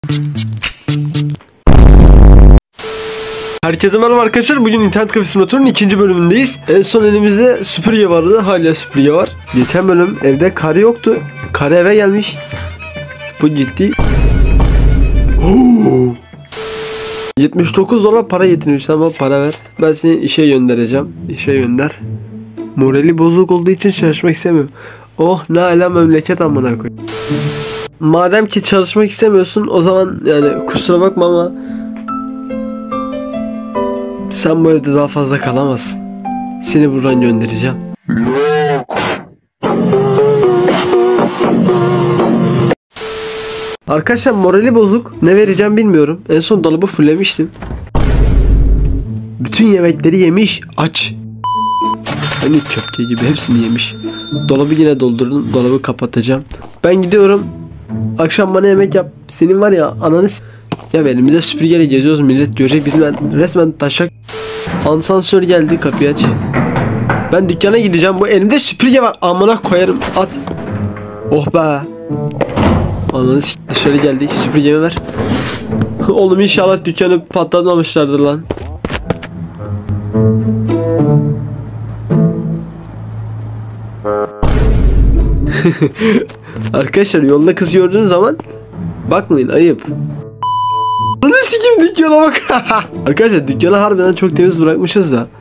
Herkese merhaba arkadaşlar. Bugün internet kafe simülatörünün 2. bölümündeyiz. En son elimizde süpürge vardı. Hala süpürge var. Geçen bölüm evde karı yoktu. Karı eve gelmiş. Bu gitti. 79 dolar para getirmiş. Tamam, para ver. Ben seni işe göndereceğim. İşe gönder. Morali bozuk olduğu için çalışmak istemiyor. Oh ne ala memleket amına koy. Madem ki çalışmak istemiyorsun, o zaman yani kusura bakma ama sen bu evde daha fazla kalamazsın. Seni buradan göndereceğim. Yok. Arkadaşlar morali bozuk. Ne vereceğim bilmiyorum. En son dolabı fullemiştim. Bütün yemekleri yemiş. Aç. Hani köfte gibi hepsini yemiş. Dolabı yine doldurdum. Dolabı kapatacağım. Ben gidiyorum. Akşam bana yemek yap. Senin var ya ananı ya elimize süpürgeyle geziyoruz, millet görecek bizden resmen taşak. Asansör geldi, kapıyı aç. Ben dükkana gideceğim, bu elimde süpürge var, amına koyarım, at. Oh be. Ananı dışarı geldik, süpürgemi ver. Oğlum inşallah dükkanı patlatmamışlardır lan. Arkadaşlar yolda kız gördüğünüz zaman bakmayın, ayıp. Ananı sikim dükkana bak. Arkadaşlar dükkanı harbiden çok temiz bırakmışız da.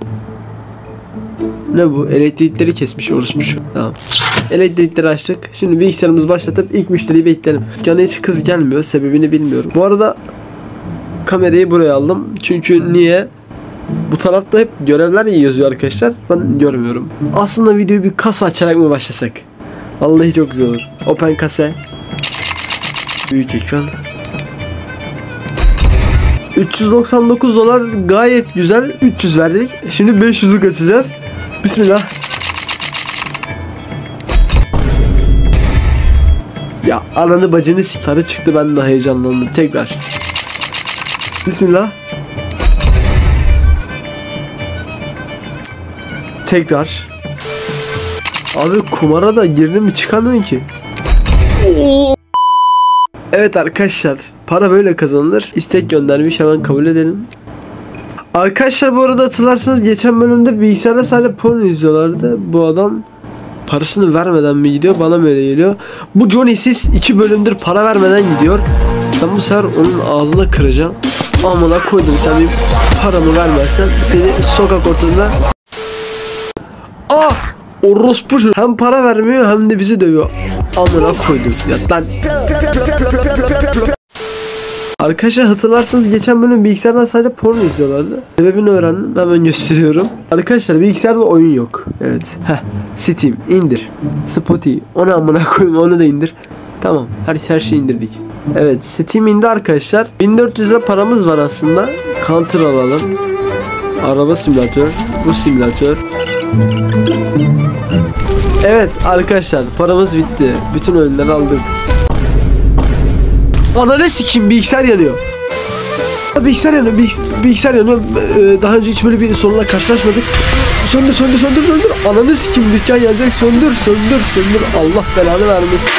Ne bu? Elektrikleri kesmiş orospu şu. Tamam. Elektrikleri açtık. Şimdi bilgisayarımızı başlatıp ilk müşteriyi bekleyelim. Dükkana hiç kız gelmiyor. Sebebini bilmiyorum. Bu arada kamerayı buraya aldım. Çünkü niye? Bu tarafta hep görevler yazıyor arkadaşlar. Ben görmüyorum. Aslında videoyu bir kasa açarak mı başlasak? Vallahi çok güzel olur. Open kase. Büyük ekran. 399 dolar gayet güzel. 300 verdik. Şimdi 500'lük açacağız. Bismillah. Ya ananı bacını sarı çıktı, ben de heyecanlandım. Tekrar. Bismillah. Tekrar. Abi kumara da girdin mi çıkamıyorsun ki. Evet arkadaşlar, para böyle kazanılır. İstek göndermiş, hemen kabul edelim. Arkadaşlar bu arada hatırlarsanız geçen bölümde bilgisayarda sadece porno izliyorlardı. Bu adam parasını vermeden mi gidiyor, bana mı öyle geliyor. Bu Johnny'siz 2 bölümdür para vermeden gidiyor. Ben bu sefer onun ağzına kıracağım. Amına koydum, sen benim paramı vermezsen seni sokak ortasında. Ah! Orospu hem para vermiyor hem de bizi dövüyor. Amına koydum ya lan. Arkadaşlar hatırlarsanız geçen bölüm bilgisayardan sadece porno izliyorlardı. Sebebini öğrendim, hemen gösteriyorum. Arkadaşlar bilgisayarda oyun yok. Evet. Steam indir. Spotify onu amına koyayım, onu da indir. Tamam, her şeyi indirdik. Evet, Steam indi arkadaşlar. 1400 lira paramız var aslında. Counter alalım. Araba simülatör, bu simülatör. Evet arkadaşlar, paramız bitti. Bütün oyunları aldık. Ananı sikeyim, bilgisayar yanıyor. Bilgisayar yanıyor, bilgisayar yanıyor. Daha önce hiç böyle bir sorunla karşılaşmadık. Söndür. Ananı sikeyim, dükkan yanacak. Söndür. Allah belanı vermesin.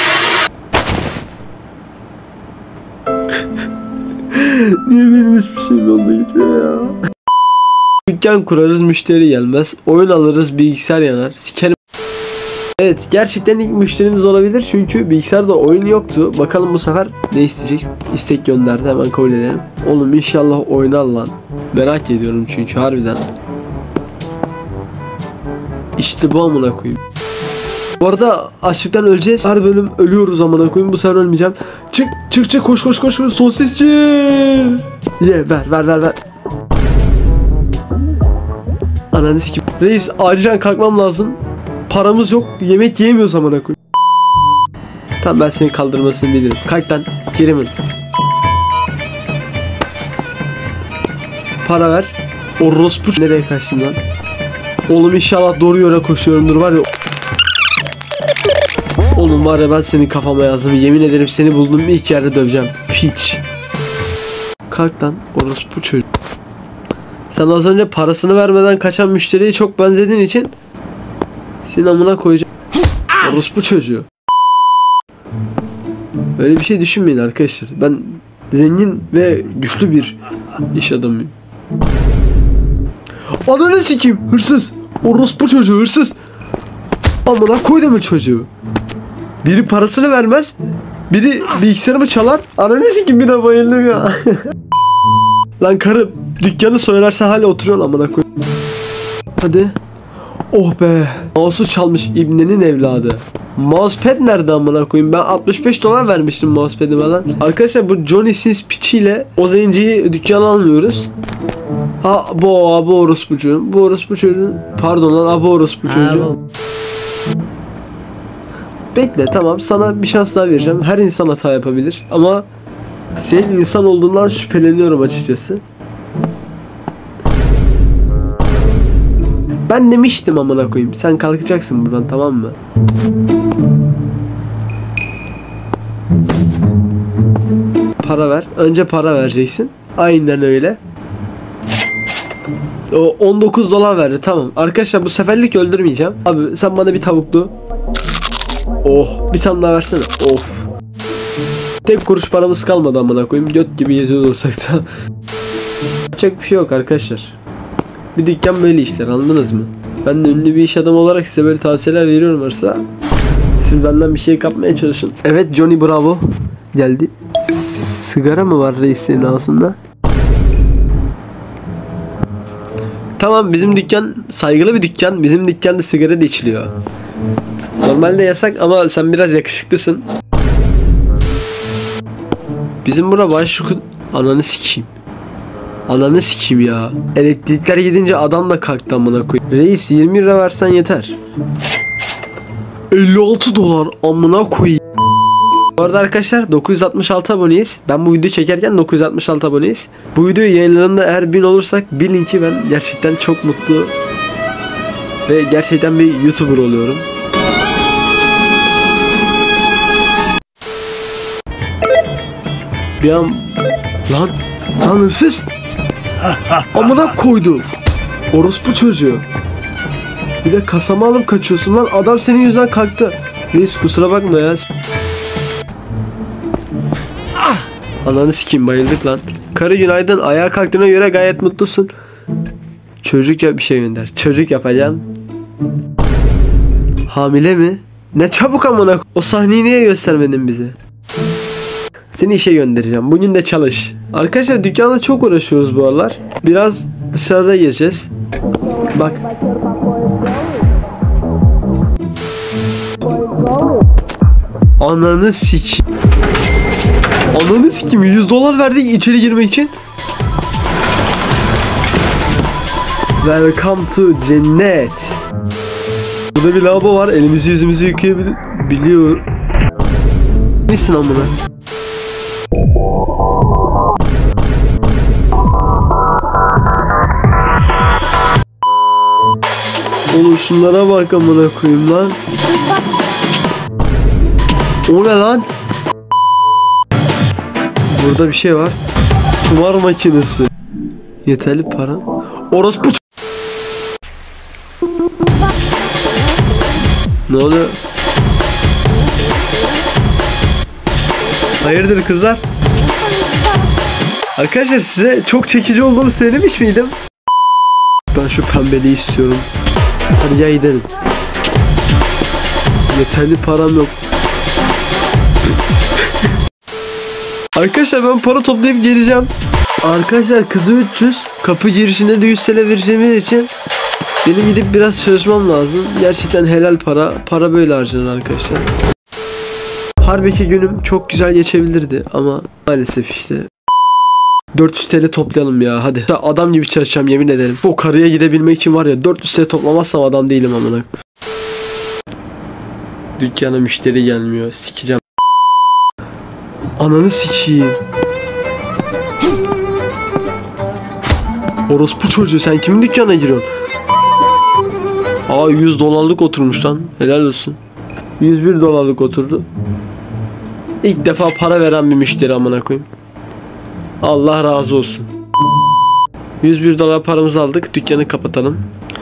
Niye benim hiçbir şeyim yolda gitmiyor ya? Dükkan kurarız, müşteri gelmez. Oyun alırız, bilgisayar yanar. Sikerim. Evet, gerçekten ilk müşterimiz olabilir çünkü bilgisayarda oyun yoktu. Bakalım bu sefer ne isteyecek? İstek gönderdi, hemen kabul edelim. Oğlum inşallah oynar lan. Merak ediyorum çünkü harbiden. İşte bu amına koyayım. Bu arada açlıktan öleceğiz. Her bölüm ölüyoruz amına koyayım. Bu sefer ölmeyeceğim. Çık koş. Sosisçi. Ye ver. Ananı sikim. Reis acilen kalkmam lazım. Paramız yok. Yemek yiyemiyoruz amına koyayım. Tamam, ben seni kaldırmasını bilirim. Kalk lan. Kerimin. Para ver. Orospu. Nereye kaçtın lan? Oğlum inşallah doğru yöne koşuyorumdur var ya. Oğlum var ya, ben senin kafama yazdım. Yemin ederim seni buldum ilk yerde döveceğim. Piç. Kalk lan. Orospu çocuk. Sen az önce parasını vermeden kaçan müşteriye çok benzediğin için senin amına koyacağım. Orospu çocuğu. Öyle bir şey düşünmeyin arkadaşlar. Ben zengin ve güçlü bir iş adamıyım. Ananı sikeyim, hırsız. Orospu çocuğu, hırsız. Amına koydum çocuğu. Biri parasını vermez, biri bilgisayarımı çalar. Ananı sikeyim, bir de bayıldım ya. Lan karı, dükkanı soyarsa hala oturuyorsun amına koy. Hadi. Oh be. Mouse'u çalmış ibnenin evladı. Mousepad nerede amına koyayım? Ben 65 dolar vermiştim mousepad'ime lan. Arkadaşlar bu Johnny Sins piçiyle o zenciyi dükkana almıyoruz. Ha bu orospu çocuğun. Bu orospu çocuğun. Pardon lan, bu orospu çocuğun. Bekle, tamam, sana bir şans daha vereceğim. Her insan hata yapabilir ama senin insan olduğundan şüpheleniyorum açıkçası. Ben demiştim amına koyayım. Sen kalkacaksın buradan, tamam mı? Para ver. Önce para vereceksin. Aynen öyle. O 19 dolar verdi, tamam. Arkadaşlar bu seferlik öldürmeyeceğim. Abi sen bana bir tavuklu. Oh, bir tane daha versene. Of. Tek kuruş paramız kalmadı amına koyayım. Göt gibi geziyor olsak da. Yapacak bir şey yok arkadaşlar. Bir dükkan böyle işler, anladınız mı? Ben de ünlü bir iş adamı olarak size böyle tavsiyeler veriyorum varsa siz benden bir şey kapmaya çalışın. Evet, Johnny Bravo geldi. Sigara mı var reis senin ağzında? Tamam, bizim dükkan saygılı bir dükkan. Bizim dükkanda sigara da içiliyor. Normalde yasak ama sen biraz yakışıklısın. Bizim bura başlık... Ananı sikeyim. Ananı sikeyim ya. Elektrikler gidince adam da kalktı amına koyayım. Reis 20 lira versen yeter. 56 dolar amına koyayım. Bu arada arkadaşlar 966 aboneyiz. Ben bu videoyu çekerken 966 aboneyiz. Bu videoyu yayınlarında eğer 1000 olursak bir linki ben gerçekten çok mutlu ve gerçekten bir YouTuber oluyorum. Bir an lan hırsız. Amına koydum. Orospu çocuğu. Bir de kasamı alıp kaçıyorsun lan. Adam senin yüzünden kalktı. Reis kusura bakma ya. Ananı sikeyim, bayıldık lan. Karı günaydın. Ayağa kalktığına göre gayet mutlusun. Çocuk yap, bir şey gönder. Çocuk yapacağım. Hamile mi? Ne çabuk amına. O sahneyi niye göstermedin bize? Seni işe göndereceğim. Bugün de çalış. Arkadaşlar dükkanda çok uğraşıyoruz bu aralar. Biraz dışarıda gezeceğiz. Bak. Ananı sikeyim. Ananı sikeyim. 100 dolar verdik içeri girmek için. Welcome to cennet. Burada bir lavabo var. Elimizi yüzümüzü yıkayabiliyor. Nesin amına? Oğlum şunlara bak amına koyayım lan. O ne lan? Burada bir şey var. Kumar makinesi. Yeterli para. Orospu. Ne oluyor? Hayırdır kızlar? Arkadaşlar size çok çekici olduğumu söylemiş miydim? Ben şu pembeliği istiyorum. Hadi gel gidelim. Yeterli param yok. Arkadaşlar ben para toplayıp geleceğim. Arkadaşlar kızı 300. Kapı girişinde de 100 TL vereceğimiz için benim gidip biraz çalışmam lazım. Gerçekten helal para. Para böyle harcanır arkadaşlar. Harbi ki günüm çok güzel geçebilirdi ama maalesef işte. 400 TL toplayalım ya, hadi. Adam gibi çalışacağım, yemin ederim. O karıya gidebilmek için var ya, 400 TL toplamazsam adam değilim amına. Dükkana müşteri gelmiyor, sikeceğim. Ananı sikeyim. Orospu çocuğu, sen kimin dükkanına giriyorsun? Aa 100 dolarlık oturmuş lan, helal olsun. 101 dolarlık oturdu. İlk defa para veren bir müşteri amına koyayım. Allah razı olsun. 101 dolar paramızı aldık. Dükkanı kapatalım.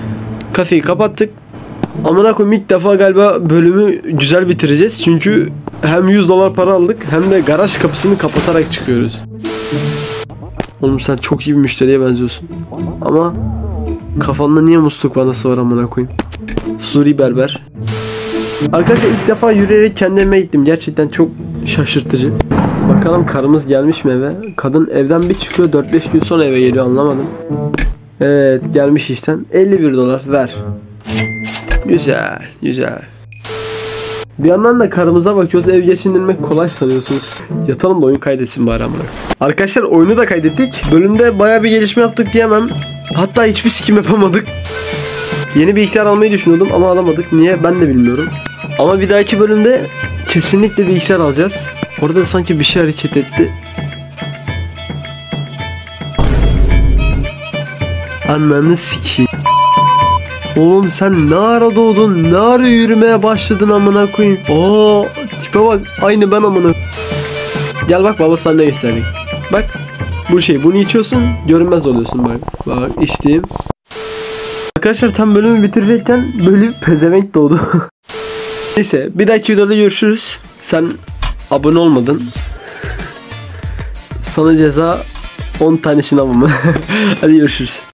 Kafeyi kapattık. Amına koyayım, ilk defa galiba bölümü güzel bitireceğiz. Çünkü hem 100 dolar para aldık hem de garaj kapısını kapatarak çıkıyoruz. Oğlum sen çok iyi bir müşteriye benziyorsun. Ama kafanda niye musluk vanası var amına koyayım? Suri berber. Arkadaşlar ilk defa yürüyerek kendi evime gittim. Gerçekten çok şaşırtıcı. Bakalım karımız gelmiş mi eve? Kadın evden bir çıkıyor 4-5 gün sonra eve geliyor, anlamadım. Evet, gelmiş işten. 51 dolar ver. Güzel güzel. Bir yandan da karımıza bakıyoruz, ev geçindirmek kolay sanıyorsunuz. Yatalım da oyun kaydetsin bari amına. Arkadaşlar oyunu da kaydettik. Bölümde baya bir gelişme yaptık diyemem. Hatta hiçbir sikim yapamadık. Yeni bir bilgisayar almayı düşünüyordum ama alamadık. Niye ben de bilmiyorum. Ama bir dahaki bölümde kesinlikle bilgisayar alacağız. Orada sanki bir şey hareket etti. Ananı sikeyim. Oğlum sen ne ara doğdun? Ne ara yürümeye başladın amına koyayım? Oo, tipe bak, aynı ben amına. Gel bak, baba sana ne göstereyim. Bak bu şey, bunu içiyorsun görünmez oluyorsun bak. Bak içtiğim. Arkadaşlar tam bölümü bitirecekken böyle bir pezevenk doğdu. Neyse, bir dahaki videoda görüşürüz. Sen abone olmadın. Sana ceza 10 tane şınav mı? Hadi görüşürüz.